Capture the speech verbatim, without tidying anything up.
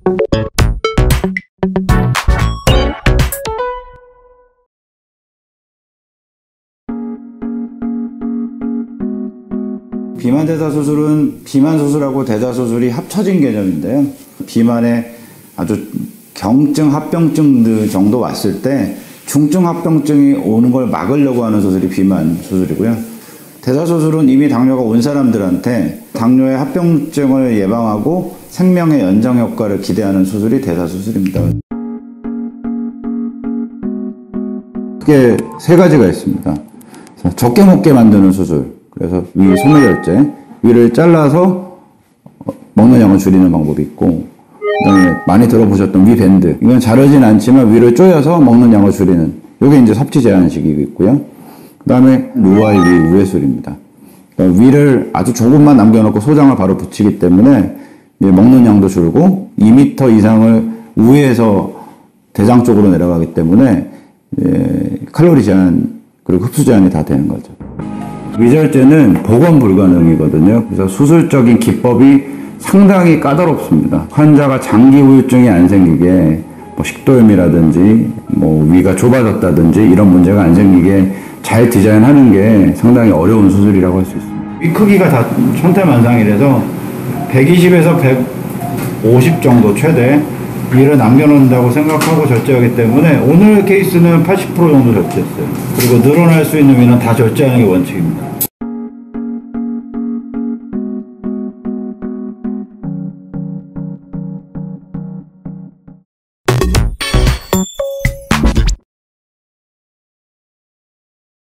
비만대사수술은 비만수술하고 대사수술이 합쳐진 개념인데요. 비만에 아주 경증, 합병증 정도 왔을 때 중증 합병증이 오는 걸 막으려고 하는 수술이 비만 수술이고요. 대사수술은 이미 당뇨가 온 사람들한테 당뇨의 합병증을 예방하고 생명의 연장 효과를 기대하는 수술이 대사수술입니다. 크게 세 가지가 있습니다. 적게 먹게 만드는 수술. 그래서 위 소매결제, 위를 잘라서 먹는 양을 줄이는 방법이 있고, 그다음에 많이 들어보셨던 위 밴드. 이건 자르진 않지만 위를 조여서 먹는 양을 줄이는. 이게 이제 섭취 제한식이 있고요. 그다음에 루아이 위 우회술입니다. 그러니까 위를 아주 조금만 남겨놓고 소장을 바로 붙이기 때문에 먹는 양도 줄고 이 미터 이상을 우회해서 대장 쪽으로 내려가기 때문에 칼로리 제한 그리고 흡수 제한이 다 되는 거죠. 위절제는 복원 불가능이거든요. 그래서 수술적인 기법이 상당히 까다롭습니다. 환자가 장기 후유증이 안 생기게 뭐 식도염이라든지 뭐 위가 좁아졌다든지 이런 문제가 안 생기게 잘 디자인하는 게 상당히 어려운 수술이라고 할 수 있습니다. 위 크기가 다 천태만상이라서 백이십에서 백오십 정도 최대 위를 남겨놓는다고 생각하고 절제하기 때문에 오늘 케이스는 팔십 퍼센트 정도 절제했어요. 그리고 늘어날 수 있는 위는 다 절제하는 게 원칙입니다.